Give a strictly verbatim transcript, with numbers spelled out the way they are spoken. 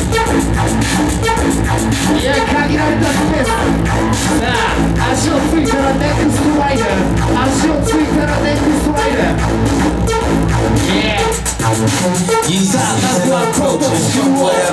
いや、限られたスペース。さあ、足をついたらネックストライダー。足をついたらネックストライダー。 Yeah. さあ、まずはプロトス